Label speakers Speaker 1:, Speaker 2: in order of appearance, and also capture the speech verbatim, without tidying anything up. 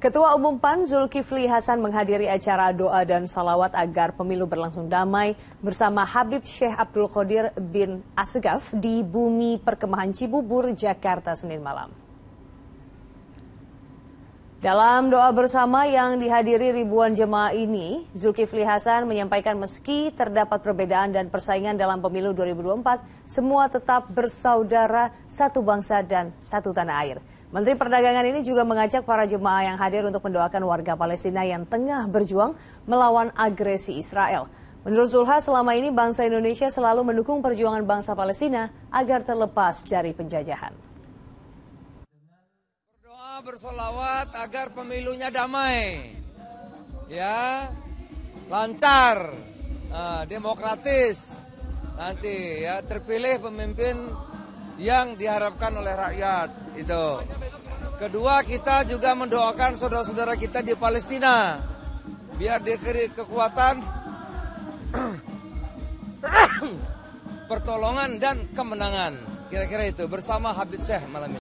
Speaker 1: Ketua Umum P A N Zulkifli Hasan menghadiri acara doa dan salawat agar pemilu berlangsung damai bersama Habib Syekh Abdul Qadir bin Asgaf di Bumi Perkemahan Cibubur, Jakarta, Senin malam. Dalam doa bersama yang dihadiri ribuan jemaah ini, Zulkifli Hasan menyampaikan meski terdapat perbedaan dan persaingan dalam pemilu dua ribu dua puluh empat, semua tetap bersaudara, satu bangsa dan satu tanah air. Menteri Perdagangan ini juga mengajak para jemaah yang hadir untuk mendoakan warga Palestina yang tengah berjuang melawan agresi Israel. Menurut Zulha, selama ini bangsa Indonesia selalu mendukung perjuangan bangsa Palestina agar terlepas dari penjajahan.
Speaker 2: Berdoa bersolawat agar pemilunya damai, ya, lancar, nah, demokratis, nanti ya terpilih pemimpin yang diharapkan oleh rakyat itu. Kedua, kita juga mendoakan saudara-saudara kita di Palestina biar diberi kekuatan, pertolongan dan kemenangan. Kira-kira itu bersama Habib Syekh malam ini.